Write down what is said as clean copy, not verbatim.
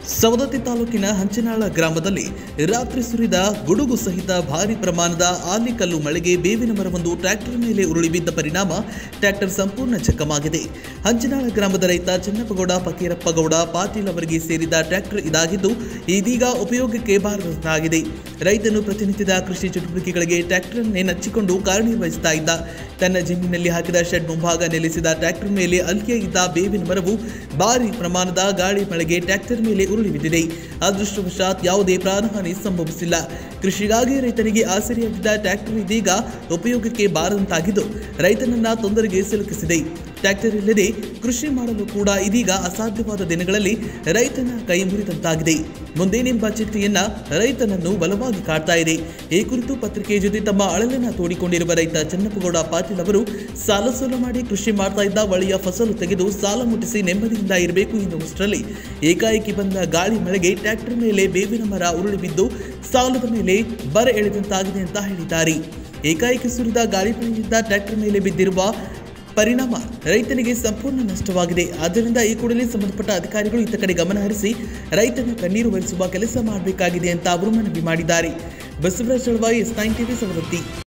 ಸವದತ್ತಿ ತಾಲೂಕಿನ ಹಂಚಿನಾಳ ಗ್ರಾಮದಲ್ಲಿ ರಾತ್ರಿ ಸುರಿದ ಗುಡುಗು ಸಹಿತ ಭಾರಿ ಪ್ರಮಾಣದ ಆಲಿಕಲ್ಲು ಮಳೆಗೆ ಬೇವಿನ ಮರವೊಂದು ಟ್ರ್ಯಾಕ್ಟರ್ ಮೇಲೆ ಉರುಳಿ ಬಿದ್ದ ಪರಿಣಾಮ ಟ್ರ್ಯಾಕ್ಟರ್ ಸಂಪೂರ್ಣ ಚಕ್ಕಮಾಗಿದೆ. ಹಂಚಿನಾಳ ಗ್ರಾಮದ ರೈತ ಚೆನ್ನಪ್ಪಗೌಡ ಫಕೀರಪ್ಪಗೌಡ ಪಾಟೀಲ್ ಅವರಿಗೆ ಸೇರಿದ ಟ್ರ್ಯಾಕ್ಟರ್ ಇದಾಗಿದ್ದು ಇದೀಗ ಉಪಯೋಗಕ್ಕೆ ಬಾರದಂತಾಗಿದೆ. ರೈತನು ಪ್ರತಿನಿತ್ಯದ ಕೃಷಿ ಚಟುವಟಿಕೆಗಳಿಗೆ ಟ್ರ್ಯಾಕ್ಟರ್ ಅನ್ನೇ ನಚ್ಚಿಕೊಂಡು ಕಾರ್ಯನಿರ್ವಹಿಸುತ್ತಾ ಇದ್ದ. ತನ್ನ ಜಮೀನಿನಲ್ಲಿ ಹಾಕಿದ ಶೆಡ್ ಮುಂಭಾಗ ನೆಲೆಸಿದ ಟ್ರ್ಯಾಕ್ಟರ್ ಮೇಲೆ ಅಲ್ಲಿಯೇ ಇದ್ದ ಬೇವಿನ ಮರವು ಭಾರಿ ಪ್ರಮಾಣದ ಗಾಳಿ ಮಳೆಗೆ ಟ್ರ್ಯಾಕ್ಟರ್ ಮೇಲೆ ಉರುಳಿ ಬಿದ್ದಿದೆ. ಅದೃಷ್ಟವಶಾತ್ ಯಾವುದೇ ಪ್ರಾಣಹಾನಿ ಸಂಭವಿಸಿಲ್ಲ. ಕೃಷಿಗಾಗಿ ರೈತನಿಗೆ ಆಸರೆಯಾಗಿದ್ದ ಟ್ರ್ಯಾಕ್ಟರ್ ಇದೀಗ ಉಪಯೋಗಕ್ಕೆ ಬಾರದಂತಾಗಿದ್ದು ರೈತನನ್ನ ತೊಂದರೆಗೆ ಸಿಲುಕಿಸಿದೆ. ಟ್ರ್ಯಾಕ್ಟರ್ ಇಲ್ಲದೆ ಕೃಷಿ ಮಾಡಲು ಕೂಡ ಇದೀಗ ಅಸಾಧ್ಯವಾದ ದಿನಗಳಲ್ಲಿ ರೈತನ ಕೈ ಮುರಿದಂತಾಗಿದೆ. ಮುಂದೇನೆಂಬ ಚಿಂತೆಯನ್ನ ರೈತನನ್ನು ಬಲವಾಗಿ ಕಾಡ್ತಾ ಇದೆ. ಈ ಕುರಿತು ಪತ್ರಿಕೆ ಜೊತೆ ತಮ್ಮ ಅಳಲನ್ನ ತೋಡಿಕೊಂಡಿರುವ ರೈತ ಚೆನ್ನಪ್ಪಗೌಡ ಪಾಟೀಲ್ ಅವರು ಸಾಲ ಮಾಡಿ ಕೃಷಿ ಮಾಡ್ತಾ ಇದ್ದ ಒಳ್ಳೆಯ ಫಸಲು ತೆಗೆದು ಸಾಲ ಮುಟ್ಟಿಸಿ ನೆಮ್ಮದಿಯಿಂದ ಇರಬೇಕು ಎನ್ನುವಷ್ಟರಲ್ಲಿ ಏಕಾಏಕಿ ಬಂದ ಗಾಳಿ ಮಳೆಗೆ ಟ್ರ್ಯಾಕ್ಟರ್ ಮೇಲೆ ಬೇವಿನ ಮರ ಉರುಳಿ ಬಿದ್ದು ಸಾಲದ ಮೇಲೆ ಬರ ಎಳೆದಂತಾಗಿದೆ ಅಂತ ಹೇಳಿದ್ದಾರೆ. ಏಕಾಏಕಿ ಸುರಿದ ಗಾಳಿ ಮಳೆಯಿಂದ ಟ್ರ್ಯಾಕ್ಟರ್ ಮೇಲೆ ಬಿದ್ದಿರುವ ಪರಿಣಾಮ ರೈತನಿಗೆ ಸಂಪೂರ್ಣ ನಷ್ಟವಾಗಿದೆ. ಆದ್ದರಿಂದ ಈ ಕೂಡಲೇ ಸಂಬಂಧಪಟ್ಟ ಅಧಿಕಾರಿಗಳು ಇತ್ತ ಕಡೆ ಗಮನ ಹರಿಸಿ ರೈತನ ಕಣ್ಣೀರು ಒರೆಸುವ ಕೆಲಸ ಮಾಡಬೇಕಾಗಿದೆ ಅಂತ ಅವರು ಮನವಿ ಮಾಡಿದ್ದಾರೆ. Basavaraj ಚಳವಾಯಿ, S9 TV, Savadatti.